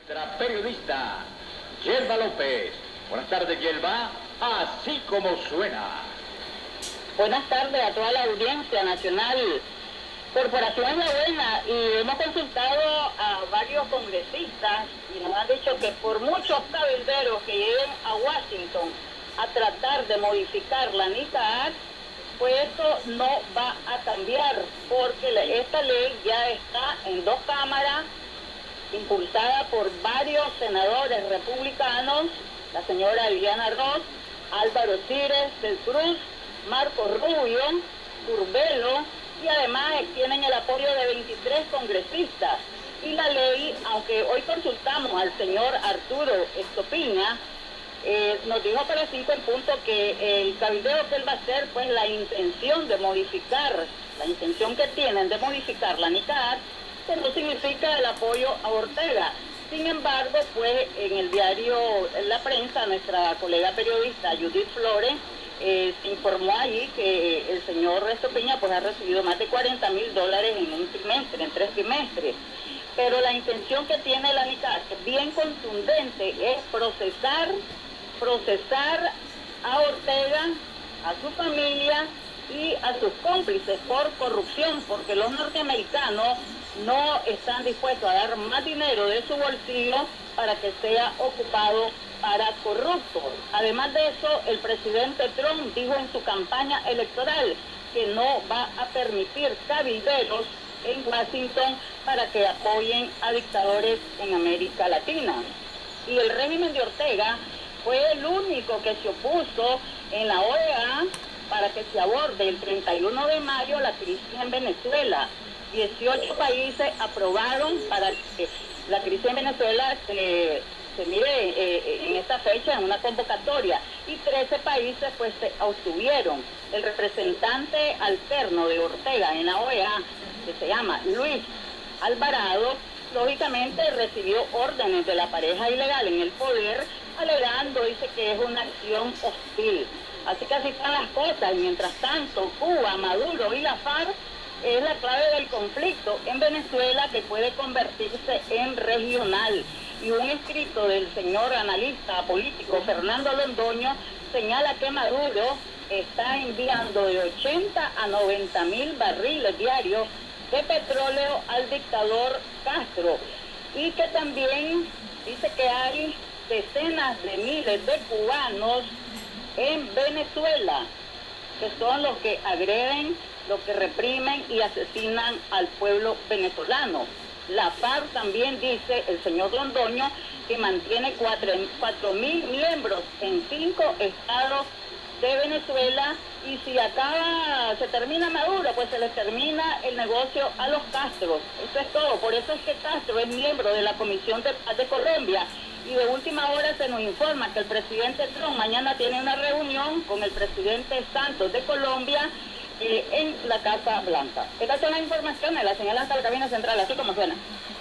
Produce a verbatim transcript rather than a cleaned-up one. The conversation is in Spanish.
Nuestra periodista, Yelva López. Buenas tardes, Yelva. Así como suena. Buenas tardes a toda la audiencia nacional. Corporación es la buena y hemos consultado a varios congresistas y nos han dicho que por muchos cabilderos que lleguen a Washington a tratar de modificar la NICA Act, pues esto no va a cambiar porque esta ley ya está en dos cámaras, impulsada por varios senadores republicanos, la señora Liliana Ross, Álvaro Cires del Cruz, Marco Rubio, Curbelo, y además tienen el apoyo de veintitrés congresistas. Y la ley, aunque hoy consultamos al señor Arturo Estopiña, eh, nos dijo para cinco en punto que el cabildeo que él va a hacer, pues la intención de modificar, la intención que tienen de modificar la NICA Act, que no significa el apoyo a Ortega. Sin embargo, pues en el diario La Prensa, nuestra colega periodista Judith Flores, Eh, se informó allí que el señor Estopiña pues ha recibido más de cuarenta mil dólares en un trimestre, en tres trimestres. Pero la intención que tiene la NICA, que es bien contundente, es procesar, procesar a Ortega, a su familia y a sus cómplices por corrupción, porque los norteamericanos no están dispuestos a dar más dinero de su bolsillo para que sea ocupado para corruptos. Además de eso, el presidente Trump dijo en su campaña electoral que no va a permitir cabilderos en Washington para que apoyen a dictadores en América Latina. Y el régimen de Ortega fue el único que se opuso en la O E A para que se aborde el treinta y uno de mayo la crisis en Venezuela. dieciocho países aprobaron para que la crisis en Venezuela se, se mire eh, en esta fecha en una convocatoria, y trece países pues se abstuvieron. El representante alterno de Ortega en la O E A, que se llama Luis Alvarado, lógicamente recibió órdenes de la pareja ilegal en el poder, alegando, dice que es una acción hostil. Así que así están las cosas, y mientras tanto Cuba, Maduro y la FARC es la clave del conflicto en Venezuela, que puede convertirse en regional. Y un escrito del señor analista político Fernando Londoño señala que Maduro está enviando de ochenta a noventa mil barriles diarios de petróleo al dictador Castro, y que también dice que hay decenas de miles de cubanos en Venezuela, que son los que agreden, los que reprimen y asesinan al pueblo venezolano. La FARC también dice, el señor Londoño, que mantiene cuatro mil miembros en cinco estados de Venezuela, y si acaba, se termina Maduro, pues se les termina el negocio a los Castros. Eso es todo. Por eso es que Castro es miembro de la Comisión de Paz de Colombia. Y de última hora se nos informa que el presidente Trump mañana tiene una reunión con el presidente Santos de Colombia eh, en la Casa Blanca. Estas son las informaciones, la señal hasta la cabina central, así como suena.